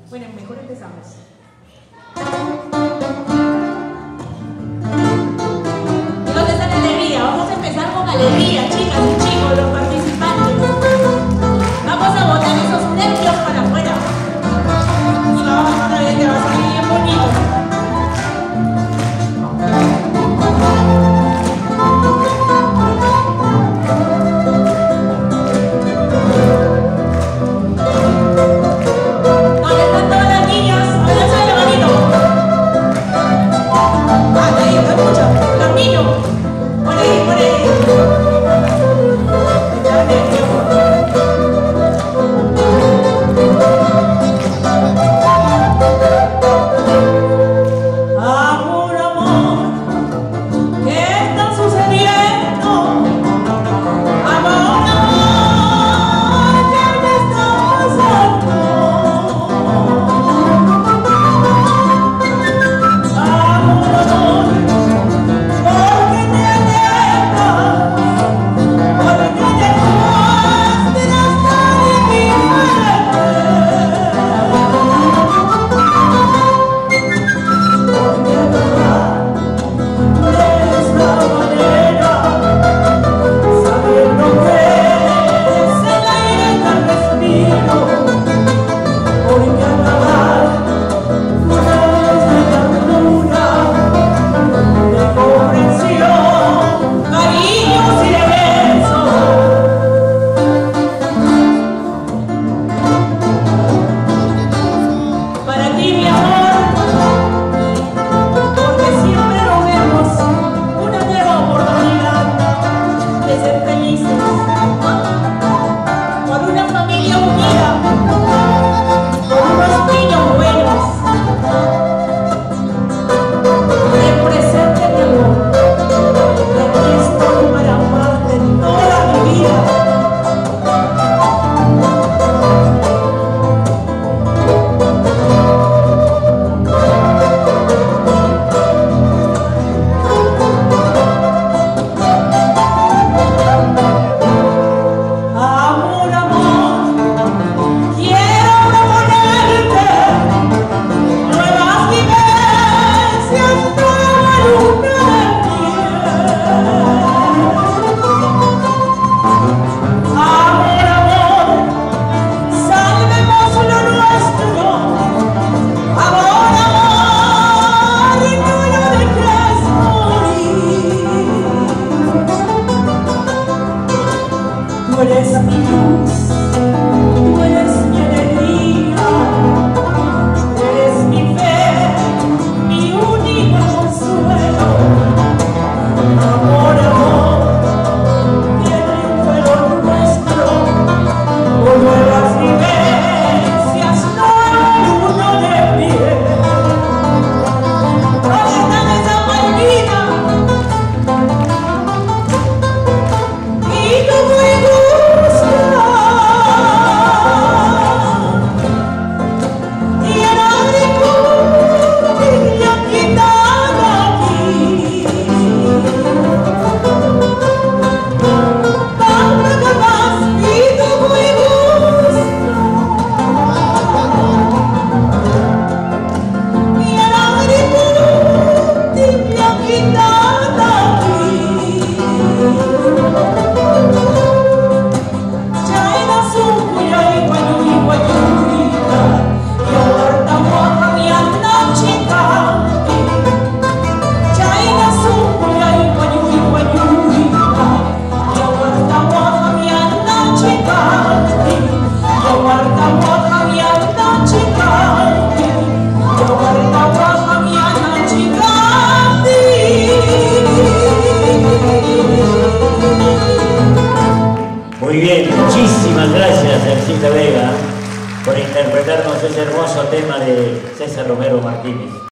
Bueno, mejor empezamos. ¿Dónde está la alegría? Vamos a empezar con alegría, chicas y chicos, los participantes. Vamos a botar esos nervios para afuera. Y vamos a ver que va a salir bien bonito. Muy bien, muchísimas gracias Ercita Vega por interpretarnos ese hermoso tema de César Romero Martínez.